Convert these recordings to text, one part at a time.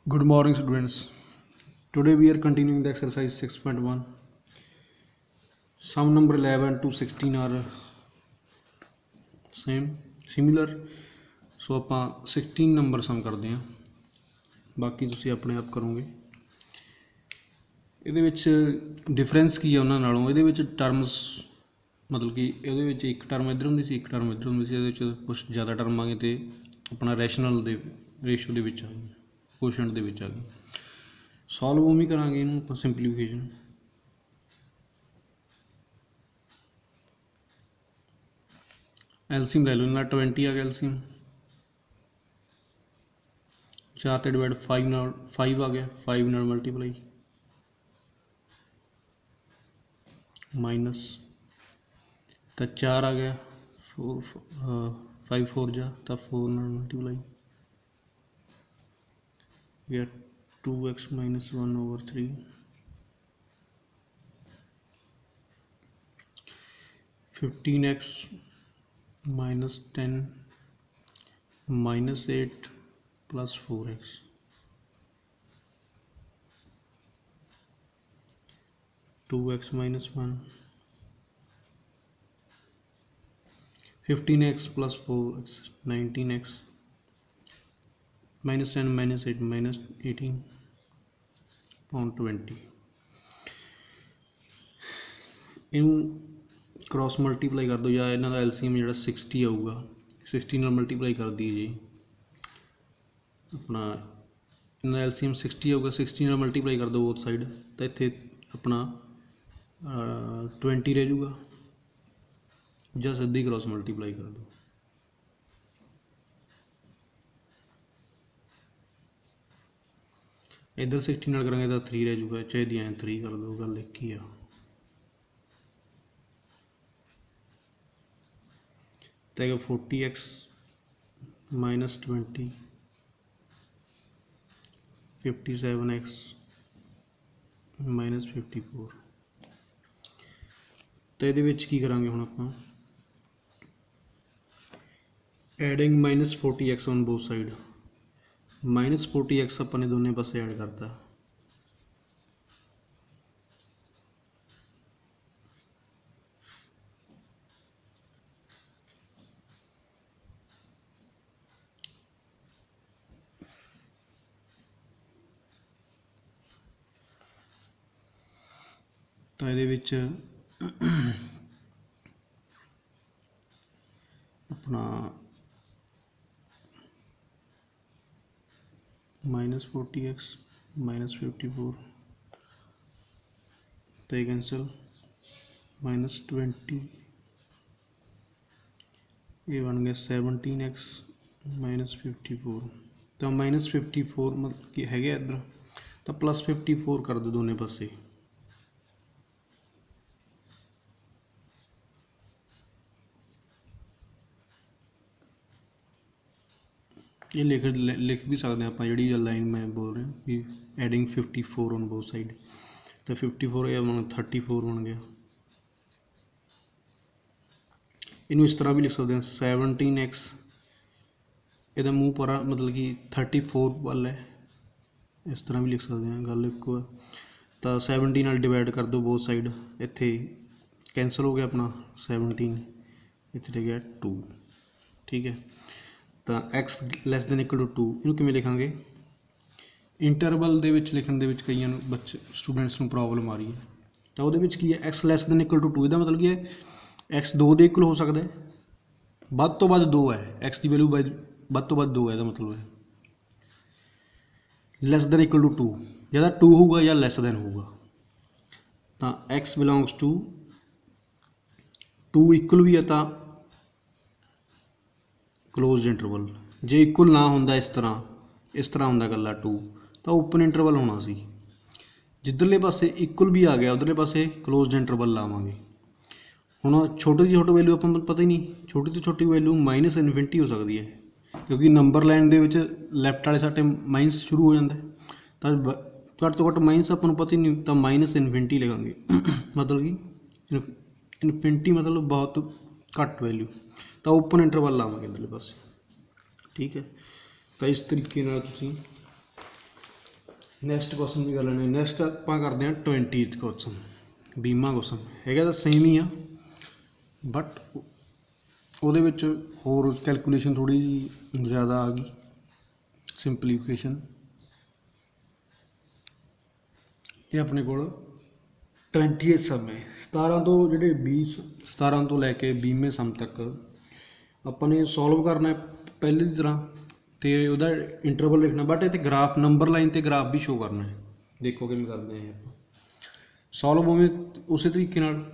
Good morning, students. Today we are continuing the exercise 6.1. Sum number 11 to 16 are similar. So ਆਪਾਂ 16 number ਸਮ ਕਰਦੇ ਹਾਂ, ਬਾਕੀ ਤੁਸੀਂ ਆਪਣੇ ਆਪ ਕਰੋਗੇ। ਇਹਦੇ ਵਿੱਚ ਡਿਫਰੈਂਸ ਕੀ ਹੈ ਉਹਨਾਂ ਨਾਲੋਂ? ਇਹਦੇ ਵਿੱਚ ਟਰਮਸ ਮਤਲਬ ਕਿ ਇਹਦੇ ਵਿੱਚ ਇੱਕ ਟਰਮ ਇੱਧਰ ਹੁੰਦੀ ਸੀ, ਇੱਕ ਟਰਮ ਇੱਧਰ ਹੁੰਦੀ ਸੀ। ਇਹਦੇ ਵਿੱਚ ਕੁਛ ਜ਼ਿਆਦਾ ਟਰਮ ਆ ਗਏ ਅਤੇ ਆਪਣਾ ਰੈਸ਼ਨਲ ਦੇ ਰੇਸ਼ੋ ਦੇ ਵਿੱਚ ਆ ਗਈ, ਕੋਸ਼ੈਂਟ ਦੇ ਵਿੱਚ ਆ ਗਈ। ਸੋਲਵ ਉਵੇਂ ਕਰਾਂਗੇ ਇਹਨੂੰ ਆਪਾਂ, ਸਿੰਪਲੀਫਿਕੇਸ਼ਨ। ਐਲਸੀਐਮ ਲੈ ਲਓ, ਇਹਨਾਂ 20 ਆ ਗਿਆ ਐਲਸੀਐਮ, 4 ਤੇ ਡਿਵਾਈਡ 5 ਨਾਲ 5 ਆ ਗਿਆ, 5 ਨਾਲ ਮਲਟੀਪਲਾਈ ਮਾਈਨਸ ਤਾਂ 4 ਆ ਗਿਆ, 5 4 ਜਾ ਤਾਂ 4 ਨਾਲ ਮਲਟੀਪਲਾਈ ਗਿਆ 2x minus 1 over 3 15x minus 10 minus 8 plus 4x 2x minus 1 15x plus 4x 19x minus 10 minus 8 minus 18 upon 20। ਇਹਨੂੰ क्रॉस मल्टीप्लाई कर दो, या इन्हों का एलसीएम जो 60 आऊगा, 60 ਨਾਲ मल्टीप्लाई कर दी जी अपना। इन्हों का एलसीएम 60 आऊगा, 60 ਨਾਲ मल्टीप्लाई कर दो बोथ साइड, तो इतने अपना 20 रह जूगा, ਜਾਂ सीधी क्रॉस मल्टीप्लाई कर दो। इधर 60 ਨਾਲ करेंगे तो 3 रह जूगा, चाहे दी 3 कर दो, गल एक ही आ। तो 40x minus 20 57x minus 54। तो ये की करांगे हुण आपां adding minus 40x on both side. Minus 40x अपने दोनों पासे ऐड करता, तो ये अपना माइनस 40x माइनस 54 तो ये कैंसिल, माइनस 20 ये बन गया 17x माइनस 54। तो माइनस 54 मतलब कि है इधर, तो प्लस 54 कर दो दोनों पासे। ये लिख भी सकते हैं आप, जी लाइन मैं बोल रहा भी एडिंग 54 ऑन बोथ साइड, तो 54 या 34 बन गया। इनू इस तरह भी लिख सकते हैं 17x, यदा मूँह पर मतलब कि 34 वाल है, इस तरह भी लिख सकते हैं, गल एक। तो 17 नाल डिवाइड कर दो बोथ साइड, इत्थे कैंसल हो गया अपना 17, इत्थे रह गया 2। ठीक है, तो x less than equal to 2 इनू किवें लिखांगे? इंटरवल दे विच लिखण दे विच कईयां नूं बच्चे स्टूडेंट्स नूं प्रॉब्लम आ रही है। तो उहदे विच की है x less than equal to 2, इहदा मतलब की है x 2 दे इक्वल हो सकता है, वध तो वध 2 है, x की वैल्यू वध तो वध 2 है, मतलब है लैस दैन इक्वल टू 2, या 2 होगा या लैस दैन होगा। तो x बिलोंग्स टू 2 इक्वल भी है तो क्लोज इंटरवल, जे इक्वल ना होंदा इस तरह होंदा गला 2, तो ओपन इंटरवल होना सी। जिधरले पासे इक्वल भी आ गया उधरले पासे क्लोज इंटरवल लावांगे। हुण छोटी जी छोटी वैल्यू आपां पता ही नहीं, छोटी तो छोटी वैल्यू माइनस इन्फिनिटी हो सकती है, क्योंकि नंबर लाइन दे विच लैफ्ट वाले साइड माइनस शुरू हो जाता है, तो घट तो घट माइनस आपां नूं पता ही नहीं, तो माइनस इन्फिनिटी लिखांगे मतलब कि इन्फिनिटी मतलब बहुत घट वैल्यू, तो ओपन इंटरवल लावांगे इधरले पासे। ठीक है, तो इस तरीके नाल तुसीं ਨੈਕਸਟ ਕੁਐਸਚਨ ਵੀ ਕਰ ਲੈਣੇ। ਨੈਕਸਟ ਆਪਾਂ ਕਰਦੇ ਹਾਂ 20th ਕੁਐਸਚਨ। 20ਵਾਂ ਕੁਐਸਚਨ ਹੈਗਾ ਤਾਂ ਸੇਮ ਹੀ ਆ, ਬਟ ਉਹਦੇ ਵਿੱਚ ਹੋਰ ਕੈਲਕੂਲੇਸ਼ਨ ਥੋੜ੍ਹੀ ਜਿਹੀ ਜ਼ਿਆਦਾ ਆ ਗਈ, ਸਿੰਪਲੀਫਿਕੇਸ਼ਨ। ਇਹ ਆਪਣੇ ਕੋਲ 20th ਸਮ ਹੈ। 17 ਤੋਂ ਜਿਹੜੇ 17 ਤੋਂ ਲੈ ਕੇ 20ਵੇਂ ਸਮ ਤੱਕ ਆਪਾਂ ਨੇ ਸੋਲਵ ਕਰਨਾ ਪਹਿਲੇ ਦੀ ਤਰ੍ਹਾਂ, ਅਤੇ ਉਹਦਾ ਇੰਟਰਵਲ ਲਿਖਣਾ, ਬਟ ਇੱਥੇ ਗਰਾਫ ਨੰਬਰ ਲਾਈਨ 'ਤੇ ਗਰਾਫ ਵੀ ਸ਼ੋ ਕਰਨਾ ਹੈ। ਦੇਖੋ ਕਿਵੇਂ ਕਰਦੇ ਹਾਂ ਆਪਾਂ ਸੋਲਵ, ਉਵੇਂ ਉਸੇ ਤਰੀਕੇ ਨਾਲ।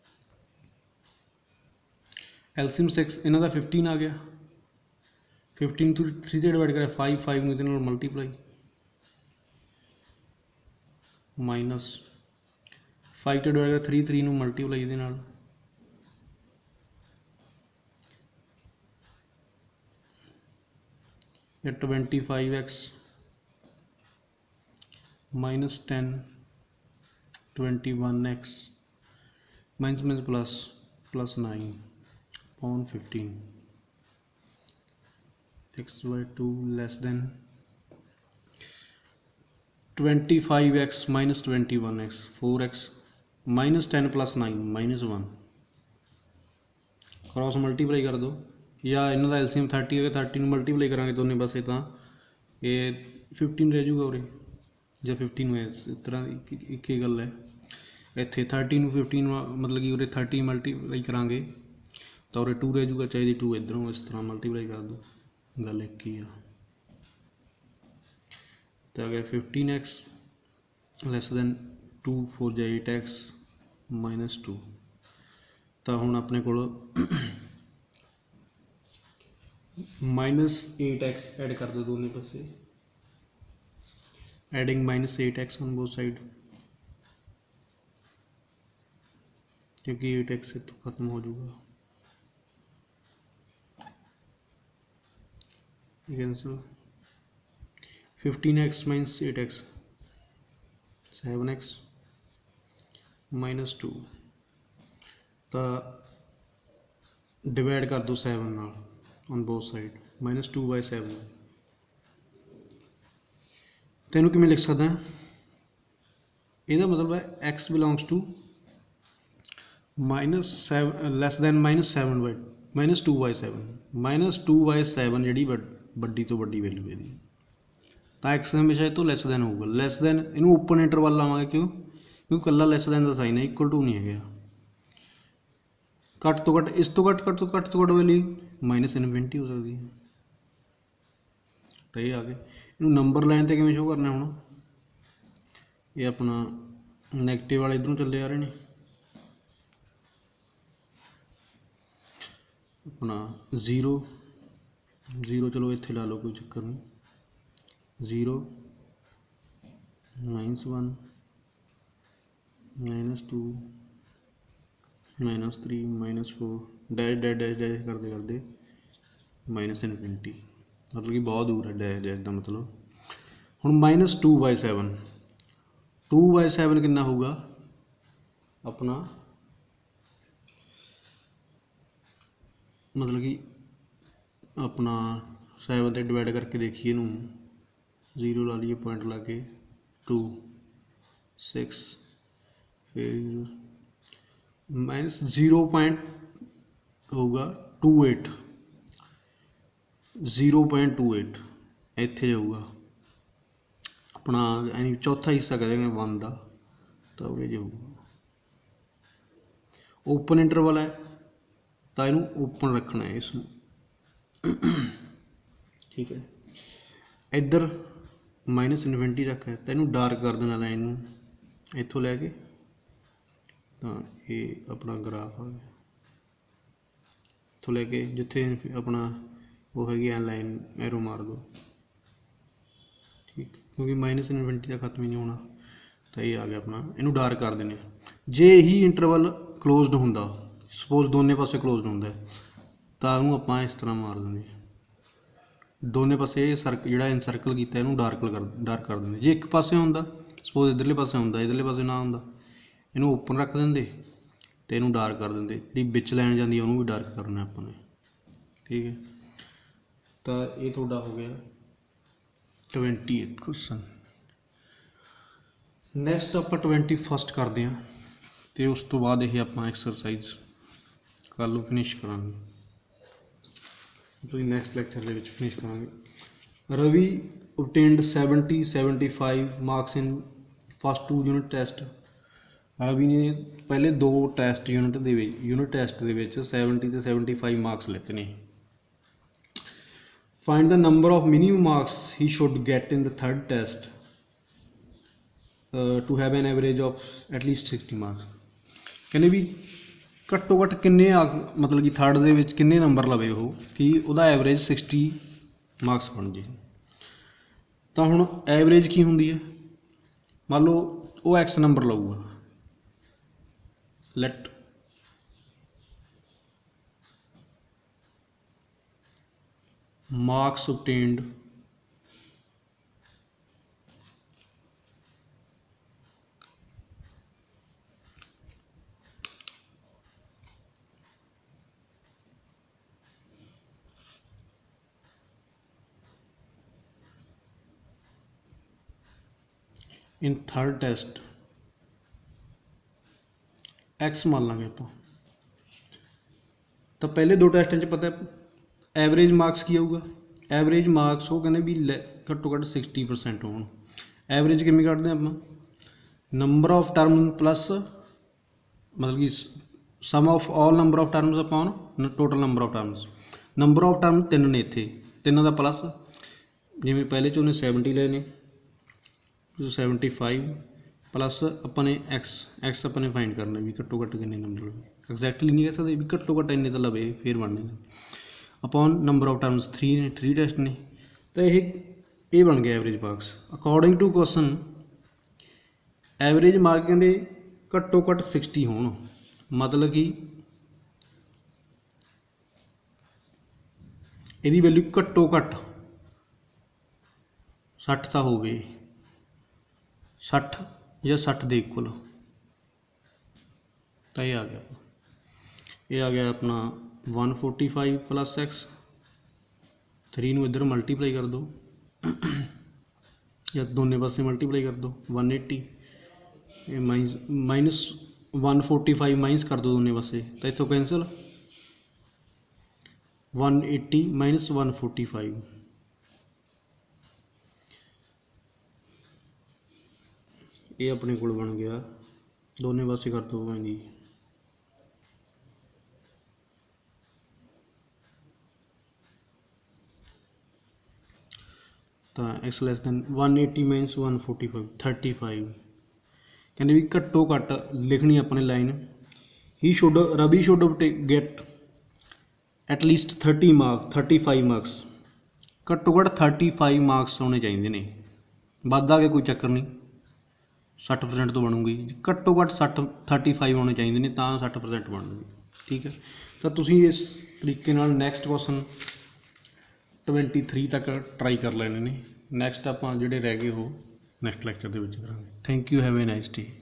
LCM 6 ਇਹਨਾਂ ਦਾ 15 ਆ ਗਿਆ, 15 ਤੋਂ 3 'ਤੇ ਡਿਵਾਈਡ ਕਰਿਆ 5 ਨੂੰ ਇਹਦੇ ਨਾਲ ਮਲਟੀਪਲਾਈ, ਮਾਈਨਸ 5 'ਤੇ ਡਿਵਾਈਡ ਕਰਿਆ 3 ਨੂੰ ਮਲਟੀਪਲਾਈ ਇਹਦੇ ਨਾਲ, ਇਹ 25x minus 10 21x minus plus 9 upon 15 x by 2 less than 25x minus 21x 4x minus 10 plus 9 minus 1 cross multiply कर दो, या इन्हों का LCM 30 है, 30 ਨੂੰ ਮਲਟੀਪਲਾਈ ਕਰਾਂਗੇ ਦੋਨੇ ਪਾਸੇ ਤਾਂ ਇਹ 15 ਰਹਿ ਜੂਗਾ ਉਰੇ, ਜਾਂ 15 ਨੂੰ ਇਸ ਤਰ੍ਹਾਂ ਇੱਕ ਹੀ ਗੱਲ ਹੈ। ਇੱਥੇ 30 ਨੂੰ 15 ਮਤਲਬ ਕਿ ਉਰੇ 30 ਮਲਟੀਪਲਾਈ ਕਰਾਂਗੇ ਤਾਂ ਉਰੇ 2 ਰਹਿ ਜੂਗਾ, ਚਾਹੇ 2 ਇੱਧਰੋਂ ਇਸ ਤਰ੍ਹਾਂ ਮਲਟੀਪਲਾਈ ਕਰ ਦਿਓ, ਗੱਲ ਇੱਕ ਹੀ ਆ। ਤਾਂ ਆ ਗਿਆ 15x ਲੈਸ ਦੈਨ 2 4 ਜਾਂ 8x ਮਾਈਨਸ 2। ਤਾਂ ਹੁਣ ਆਪਣੇ ਕੋਲ माइनस 8x ऐड कर दो दोनों पासे, adding minus 8x on both side, क्योंकि 8x से तो खत्म हो जाएगा, cancel. 15x minus 8x 7x minus 2, तो डिवाइड कर दो 7 नाल on both side, minus 2 by 7। तेनों किमें लिख सकते हैं, ਇਹਦਾ मतलब है x belongs to minus 7 less than minus 7 by minus 2 by 7, minus 2 by 7 ਜਿਹੜੀ ਵੱਡੀ ਤੋਂ ਵੱਡੀ ਵੈਲਿਊ ਇਹਦੀ, ਤਾਂ x ਹਮੇਸ਼ਾ ਇਹ ਤੋਂ ਲੈਸ ਦੈਨ ਹੋਊਗਾ। ਲੈਸ ਦੈਨ ਇਹਨੂੰ ਓਪਨ ਇੰਟਰਵਲ ਲਾਵਾਂਗੇ, ਕਿਉਂਕਿ ਇਕੱਲਾ ਲੈਸ ਦੈਨ ਦਾ ਸਾਈਨ ਹੈ, ਇਕੁਅਲ ਟੂ ਨਹੀਂ ਹੈਗਾ। ਘੱਟ ਤੋਂ ਘੱਟ, ਇਸ ਤੋਂ ਘੱਟ ਵੈਲਿਊ माइनस इनफिनिटी हो सकती है। तो ये आ गए, इनू नंबर लाइन ते किवें शो करना है। हुण ये अपना नैगेटिव वाले इधरों चले आ रहे हैं, अपना 0 चलो इत्थे ला लो, कोई चक्कर नहीं। 0 -1 -2 -3 -4 डैश डैश डैश डैश करते माइनस इनफिनिटी, मतलब कि बहुत दूर है डैश डैश का मतलब। हुण माइनस 2 by 7, 2 by 7 कितना होगा अपना, मतलब कि अपना 7 से डिवाइड करके देखिए इनू, 0 ला लीए पॉइंट ला के, 2 6 फिर माइनस 0 पॉइंट होगा 28, 0.28 इत्थे जाऊगा अपना, यानी चौथा हिस्सा कह देंगे 1 का, तो उरे जाऊगा। ओपन इंटरवल है तो इनू ओपन रखना है इसमें, ठीक है। इधर माइनस इनफिनिटी तक है, तो इनू डार्क कर देना लाइन में, इत्थों लैके तो ये अपना ग्राफ आ गया, इत्थों लैके जिथे अपना वो हैगी लाइन एरो मार दो, ठीक, क्योंकि माइनस इनफिनिटी तक खत्म ही नहीं होना। तो ये आ गया अपना, इनू डार्क कर देने। जे ही इंटरवल क्लोजड होंदा, सपोज दोनों पासे क्लोजड होंदा तो इनू आपां इस तरह मार देंगे, दोनों पासे जिहड़ा इनसर्कल किया इनू डार्क कर देंगे। जे एक पासे होंदा, सपोज इधरले पासे होंदा, इधरले पासे ना होंदा, इनू ओपन रख देंगे तो इनू डार्क कर देंगे, जी बिच लैन जाती है उन्होंने भी डार्क करना अपने, ठीक है। तो ये थोड़ा हो गया 20th क्वेश्चन। ਨੈਕਸਟ ਆਪਾਂ 21 ਕਰਦੇ ਹਾਂ ਅਤੇ ਉਸ ਤੋਂ ਬਾਅਦ ਇਹ ਆਪਾਂ ਐਕਸਰਸਾਈਜ਼ ਕੱਲ੍ਹ ਨੂੰ ਫਿਨਿਸ਼ ਕਰਾਂਗੇ, ਤੁਸੀਂ ਨੈਕਸਟ ਲੈਕਚਰ ਦੇ ਵਿੱਚ ਫਿਨਿਸ਼ ਕਰਾਂਗੇ। Ravi obtained 75 marks in first 2 unit test. Ravi ਨੇ ਪਹਿਲੇ 2 ਟੈਸਟ ਯੂਨਿਟ ਟੈਸਟ ਦੇ ਵਿੱਚ 70 ਅਤੇ 75 ਮਾਰਕਸ ਲਿੱਤੇ ਨੇ। Find the number of minimum marks he should get in the third test to have an average of at least 60 marks। ਕਹਿੰਦੇ ਵੀ ਘੱਟੋ ਘੱਟ ਕਿੰਨੇ ਮਤਲਬ ਕਿ ਥਰਡ ਦੇ ਵਿੱਚ ਕਿੰਨੇ ਨੰਬਰ ਲਵੇ ਉਹ ਕਿ ਉਹਦਾ ਐਵਰੇਜ 60 ਮਾਰਕਸ ਬਣ ਜੇ। ਤਾਂ ਹੁਣ ਐਵਰੇਜ ਕੀ ਹੁੰਦੀ ਹੈ, ਮੰਨ ਲਓ ਉਹ ਐਕਸ ਨੰਬਰ ਲਊਗਾ, let marks obtained in third test x ਮੰਨ ਲਾਂਗੇ ਆਪਾਂ। ਤਾਂ ਪਹਿਲੇ 2 ਟੈਸਟਾਂ 'ਚ ਪਤਾ ਐਵਰੇਜ ਮਾਰਕਸ ਕੀ ਆਊਗਾ, ਐਵਰੇਜ ਮਾਰਕਸ ਉਹ ਕਹਿੰਦੇ ਵੀ ਘੱਟੋ ਘੱਟ 60% ਹੋਣ। ਐਵਰੇਜ ਕਿਵੇਂ ਕੱਢਦੇ ਆਪਾਂ, ਨੰਬਰ ਆਫ ਟਰਮ ਪਲੱਸ ਮਤਲਬ ਕਿ sum of all number of terms upon total number of terms. Number of term 3 ਨੇ ਇੱਥੇ, 3 ਦਾ ਪਲੱਸ, ਜਿਵੇਂ ਪਹਿਲੇ 'ਚ ਉਹਨੇ 70 ਲਏ ਨੇ 75 ਪਲੱਸ ਆਪਾਂ ਨੇ ਐਕਸ ਆਪਾਂ ਨੇ ਫਾਈਂਡ ਕਰਨਾ ਵੀ ਘੱਟੋ ਘੱਟ ਕਿੰਨੇ ਨੰਬਰ ਲਵੇ। ਐਗਜ਼ੈਕਟਲੀ ਨਹੀਂ ਕਹਿ ਸਕਦੇ ਵੀ ਘੱਟੋ ਘੱਟ ਇੰਨੇ ਤਾਂ ਲਵੇ ਫਿਰ ਬਣ ਜਾਣਾ। ਅਪੋਨ ਨੰਬਰ ਆਫ ਟਰਮਸ 3 ਨੇ, 3 ਟੈਸਟ ਨੇ। ਤਾਂ ਇਹ ਬਣ ਗਿਆ average marks. According to question average mark ਕਹਿੰਦੇ ਘੱਟੋ ਘੱਟ 60 ਹੋਣ, ਮਤਲਬ ਕਿ ਇਹਦੀ ਵੈਲਿਊ ਘੱਟੋ ਘੱਟ 60 ਤਾਂ ਹੋਵੇ, 60 ਜਾਂ 60 ਦੇ ਇਕੁਅਲ। ਤਾਂ ਇਹ ਆ ਗਿਆ ਆਪਣਾ 145 ਪਲੱਸ ਐਕਸ। 3 ਨੂੰ ਇੱਧਰ ਮਲਟੀਪਲਾਈ ਕਰ ਦਿਓ ਜਾਂ ਦੋਨੇ ਪਾਸੇ ਮਲਟੀਪਲਾਈ ਕਰ ਦਿਓ। 180 ਇਹ ਮਾਈਨਸ 145 ਮਾਈਨਸ ਕਰ ਦਿਓ ਦੋਨੇ ਪਾਸੇ, ਤਾਂ ਇੱਥੋਂ ਕੈਂਸਲ 180 ਮਾਈਨਸ 145। ਇਹ ਆਪਣੇ ਕੋਲ ਬਣ ਗਿਆ, ਦੋਨੇ ਪਾਸੇ ਕਰ ਦਿਓ ਭਾਂਜੀ। ਤਾਂ x ਲੈਸ ਦੈਨ 180 ਮਾਈਨਸ 145 35। ਕਹਿੰਦੇ ਵੀ ਘੱਟੋ ਘੱਟ ਲਿਖਣੀ ਆਪਣੇ line Ravi should get at least 35 marks. ਘੱਟੋ ਘੱਟ 35 ਮਾਰਕਸ ਆਉਣੇ ਚਾਹੀਦੇ ਨੇ, ਵੱਧ ਆ ਕੇ ਕੋਈ ਚੱਕਰ ਨਹੀਂ, 60% ਤੋਂ ਬਣੂਗੀ। ਘੱਟੋ ਘੱਟ 35 ਆਉਣੇ ਚਾਹੀਦੇ ਨੇ ਤਾਂ 60% ਬਣੂਗੀ। ਠੀਕ ਹੈ, ਤਾਂ ਤੁਸੀਂ ਇਸ ਤਰੀਕੇ ਨਾਲ ਨੈਕਸਟ ਕੁਐਸਚਨ 23 ਤੱਕ ਟਰਾਈ ਕਰ ਲੈਣੇ ਨੇ। ਨੈਕਸਟ ਆਪਾਂ ਜਿਹੜੇ ਰਹਿ ਗਏ ਉਹ ਨੈਕਸਟ ਲੈਕਚਰ ਦੇ ਵਿੱਚ ਕਰਾਂਗੇ। Thank you, have a nice day.